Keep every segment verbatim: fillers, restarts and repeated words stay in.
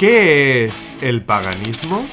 ¿Qué es el paganismo?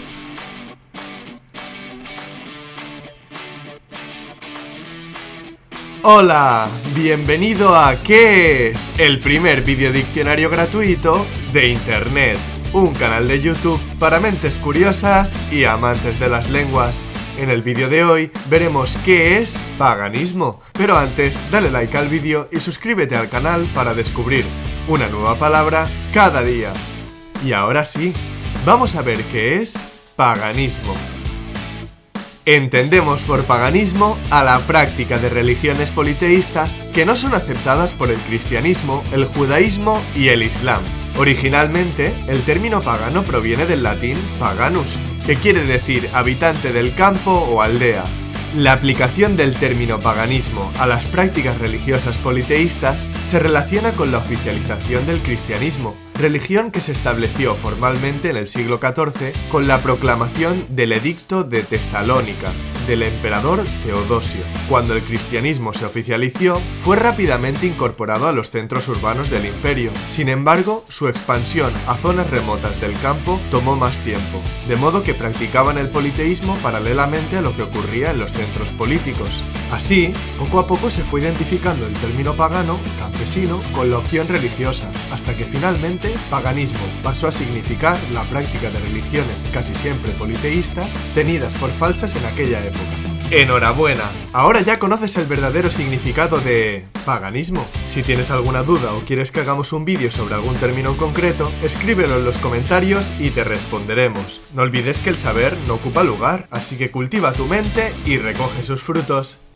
Hola, bienvenido a ¿Qué es? El primer videodiccionario gratuito de Internet, un canal de YouTube para mentes curiosas y amantes de las lenguas. En el vídeo de hoy veremos qué es paganismo, pero antes dale like al vídeo y suscríbete al canal para descubrir una nueva palabra cada día. Y ahora sí, vamos a ver qué es paganismo. Entendemos por paganismo a la práctica de religiones politeístas que no son aceptadas por el cristianismo, el judaísmo y el islam. Originalmente, el término pagano proviene del latín paganus, que quiere decir habitante del campo o aldea. La aplicación del término paganismo a las prácticas religiosas politeístas se relaciona con la oficialización del cristianismo, religión que se estableció formalmente en el siglo catorce con la proclamación del Edicto de Tesalónica del emperador Teodosio. Cuando el cristianismo se oficializó, fue rápidamente incorporado a los centros urbanos del imperio. Sin embargo, su expansión a zonas remotas del campo tomó más tiempo, de modo que practicaban el politeísmo paralelamente a lo que ocurría en los centros políticos. Así, poco a poco se fue identificando el término pagano, campesino, con la opción religiosa, hasta que finalmente paganismo pasó a significar la práctica de religiones casi siempre politeístas tenidas por falsas en aquella época. ¡Enhorabuena! Ahora ya conoces el verdadero significado de paganismo. Si tienes alguna duda o quieres que hagamos un vídeo sobre algún término en concreto, escríbelo en los comentarios y te responderemos. No olvides que el saber no ocupa lugar, así que cultiva tu mente y recoge sus frutos.